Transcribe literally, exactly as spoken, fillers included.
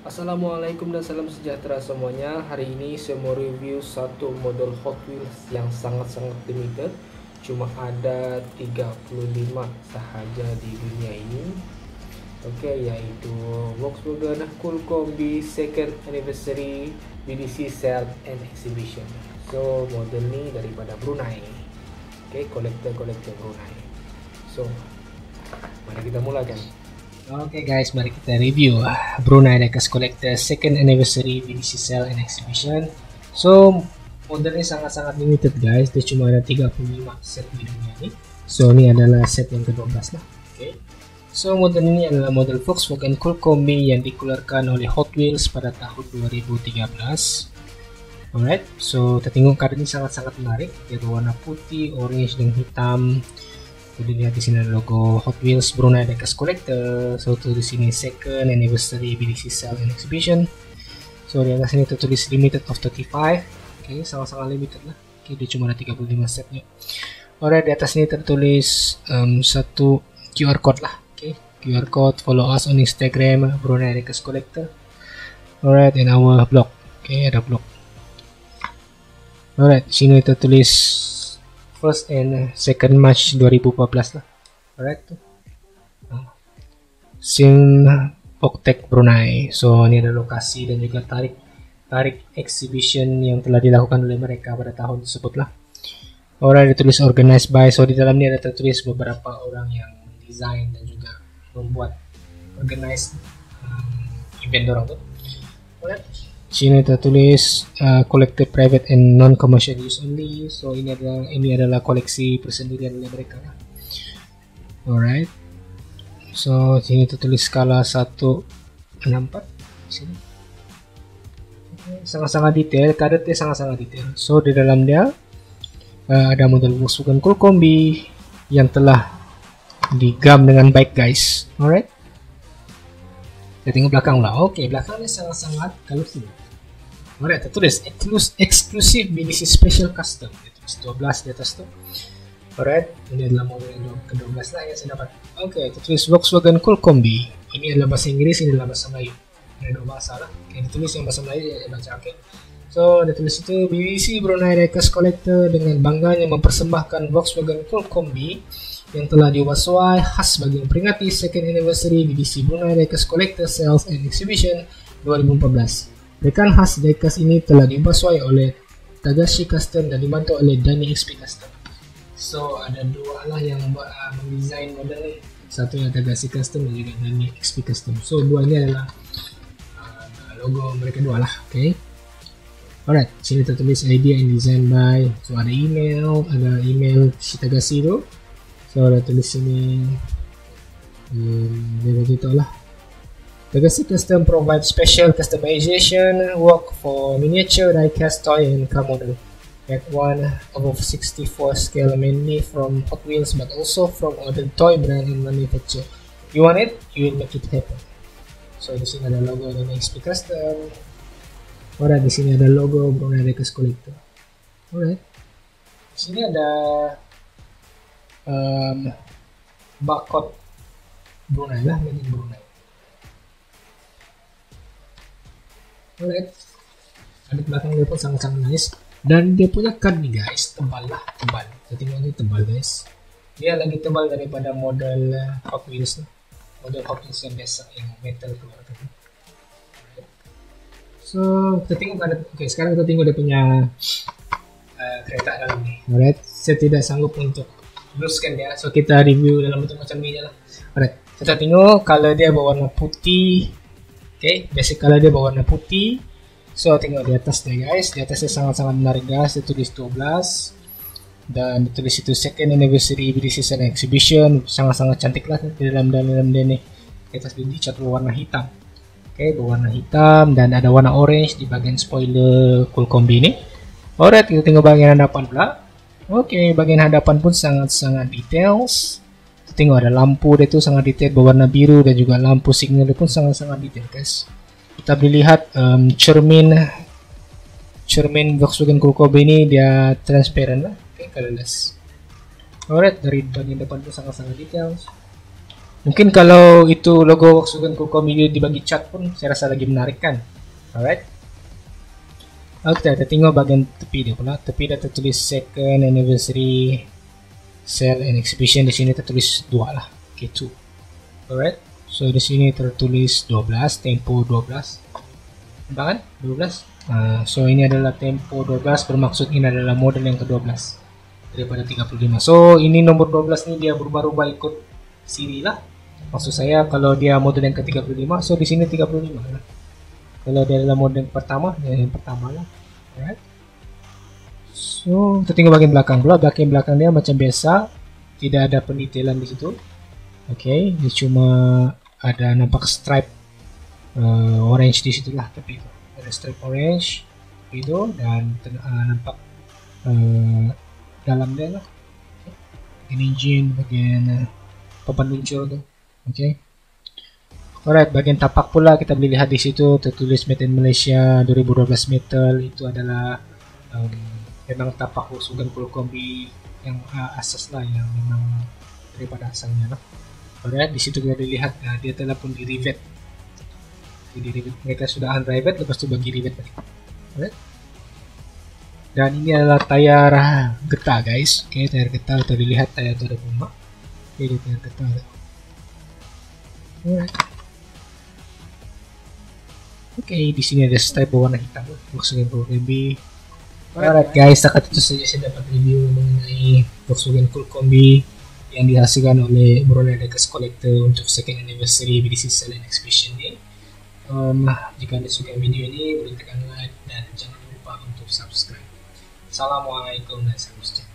Assalamualaikum dan salam sejahtera semuanya. Hari ini saya mau review satu model Hot Wheels yang sangat-sangat limited. Cuma ada tiga puluh lima sahaja di dunia ini. Oke, yaitu Volkswagen Cool Combi Second Anniversary B D C Sale and Exhibition. So, model ini daripada Brunei. Oke, kolektor-kolektor Brunei. So, mari kita mulakan. Oke okay guys, mari kita review Brunei Diecast Collector Second Anniversary B D C Sale and Exhibition. So, modelnya sangat-sangat limited guys, dia cuma ada tiga puluh lima set di dunia ini. So, ini adalah set yang ke-dua belas lah. Oke. Okay. So, model ini adalah model Volkswagen Cool Combi yang dikeluarkan oleh Hot Wheels pada tahun dua ribu tiga belas. Alright, so kita tengok card ini sangat-sangat menarik. Dia berwarna putih, orange, dan hitam. Jadi lihat di sini ada logo Hot Wheels Brunei Diecast Collector. So tuh di sini Second Anniversary B D C Sale and Exhibition. So di atas ini tertulis Limited of thirty-five. Oke, okay, sama-sama limited lah. Oke, okay, dia cuma ada tiga puluh lima setnya. Alright, di atas ini tertulis um, satu Q R code lah. Oke, okay, Q R code. Follow us on Instagram Brunei Diecast Collector. Alright, and our blog. Oke, okay, ada blog. Alright, di sini tertulis First and Second March dua ribu empat belas lah. Alright. Sin Poktek Brunei. So ini ada lokasi dan juga tarik tarik exhibition yang telah dilakukan oleh mereka pada tahun tersebut lah. Alright, ditulis organized by. So di dalam ini ada tertulis beberapa orang yang mendesain dan juga membuat organized um, event dorang tuh. Alright. Sini tertulis uh, collected private and non-commercial use only. So ini adalah ini adalah koleksi persendirian oleh mereka. Alright. So sini tertulis skala satu enam empat. Sini. Sangat-sangat detail, karetnya sangat-sangat detail. So di dalam dia uh, ada model Volkswagen Cool Combi yang telah digam dengan baik guys. Alright. Kita tengok belakang lah. Oke, okay, belakangnya sangat-sangat colorful. Alright, tertulis Exclusive B D C Special Custom. Tertulis dua belas di atas tuh. Alright, ini adalah model yang ke dua belas lah yang saya dapat. Oke, okay, tertulis Volkswagen Cool Combi. Ini adalah bahasa Inggris, ini adalah bahasa Melayu. Ada dua bahasa lah. Oke, okay, ditulis yang bahasa Melayu ya baca. Oke. Okay. So, ditulis itu B D C Brunei Diecast Collector dengan bangganya mempersembahkan Volkswagen Cool Combi yang telah diubah sesuai khas bagi memperingati Second Anniversary B D C Brunei Diecast Collector Sales and Exhibition dua ribu empat belas. Rekan khas diecast ini telah diubah sesuai oleh Tagashi Custom dan dibantu oleh Dani X P Custom. So ada dua lah yang uh, mendesain model ini. Satu yang Tagashi Custom dan juga Dani X P Custom. So dua ini adalah uh, logo mereka dua lah. Oke. Okay. Alright, sini tertulis idea and design by. So ada email, ada email si Tagashi itu. So ada tulis sini hmm, dia begitu lah. Tagashi Custom provides special customization work for miniature diecast toy and car model. At one above sixty-four scale mainly from Hot Wheels but also from other toy brand and manufacturer. You want it? You will make it happen. So di sini ada logo dari X P Custom. Alright, di sini ada logo Brunei Diecast Collector. Alright. Di sini ada Um, barcode Brunei lah, made in Brunei. Alright, ada belakang dia pun sangat-sangat nice dan dia punya card nih guys, tebal lah, tebal. Saya tengok ini tebal guys. Dia lagi tebal daripada model Hot Wheels lah, model Hot Wheels yang biasa yang metal keluar tadi. So kita tengok ada, oke okay, sekarang kita tengok dia punya uh, kereta dalam nih. Alright, saya tidak sanggup untuk teruskan dia, so kita review dalam bentuk macam ni je lah. Alright, kita tengok color dia berwarna putih. Oke, okay, basic color dia berwarna putih. So tengok di atas dia guys, di atasnya sangat-sangat menarik guys. Dia tulis dua belas dan ditulis itu Second Anniversary B D C Sale Exhibition. Sangat-sangat cantik lah di dalam dalam dia nih. Di atas dia dicat berwarna hitam. Oke, okay, berwarna hitam dan ada warna orange di bagian spoiler Cool Combi ini. Alright, kita tengok bagian hadapan pula. Oke, okay, bagian hadapan pun sangat-sangat details. Tengok ada lampu dia tuh sangat detail berwarna biru dan juga lampu signal dia pun sangat-sangat detail guys. Kita boleh lihat um, cermin cermin Volkswagen Cool Combi ini dia transparent lah. Oke, okay, colorless. Alright, dari bagian depan pun sangat-sangat details. Mungkin kalau itu logo Volkswagen Cool Kombi dibagi cat pun saya rasa lagi menarik kan. Alright. Oke, kita tengok bagian tepi dia pula. Tepi dia tertulis second anniversary sale and exhibition. Di sini tertulis dua lah. Oke, two. Alright. So di sini tertulis dua belas, tempo dua belas. Nampak kan? dua belas. Uh, so ini adalah tempo dua belas, bermaksud ini adalah model yang ke dua belas daripada tiga puluh lima. So ini nomor dua belas ini dia berubah-ubah ikut siri lah. Maksud saya kalau dia model yang ke tiga puluh lima, so di sini tiga puluh lima lah. Kalau dia adalah model yang pertama, ya yang pertama lah. Alright. So kita tengok bagian belakang pula. Bagian belakang dia macam biasa, tidak ada pendetailan di situ. Oke, okay, dia cuma ada nampak stripe uh, orange di situ lah, tapi ada stripe orange itu dan uh, nampak uh, dalam dia lah. Okay. Engine bagian uh, papan luncur tu. Oke. Okay. Alright, bagian tapak pula kita boleh lihat di situ tertulis Made in Malaysia dua ribu dua belas metal. Itu adalah um, memang tapak Volkswagen Cool Kombi yang uh, asas lah, yang memang daripada asalnya lah. Alright, di situ kita lihat uh, dia telah pun di rivet. Jadi rivet mereka sudah unrivet, lepas tu bagi rivet balik. Alright. Dan ini adalah tayar getah guys. Oke, okay, tayar getah kita dilihat tayar itu ada bunga. Oke, okay, tayar getah. Alright. Oke, okay, di sini ada stripe berwarna hitam. Volkswagen Cool Kombi. Alright guys, setakat itu saja saya dapat review mengenai Volkswagen Cool Kombi yang dihasilkan oleh Brunei Diecast Collector untuk second anniversary B D C Sale and Exhibition ini. Um, jika anda suka video ini, boleh tekan like dan jangan lupa untuk subscribe. Assalamualaikum dan salam sejahtera.